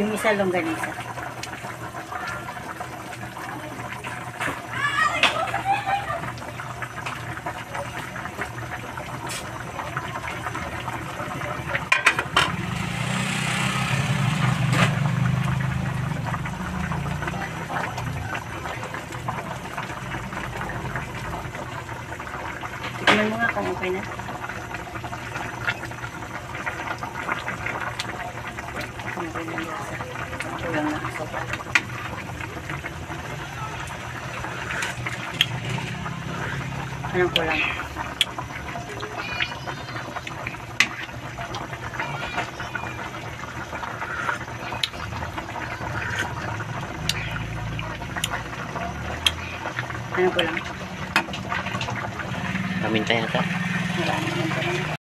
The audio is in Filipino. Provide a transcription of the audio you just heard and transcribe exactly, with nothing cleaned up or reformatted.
Yung isa longganisa. Tignan mo nga kung okay na. Kung okay na lasa. Kulang na ang sopa. Anong kulang? Anong kulang? Paminta yata. Marami naman.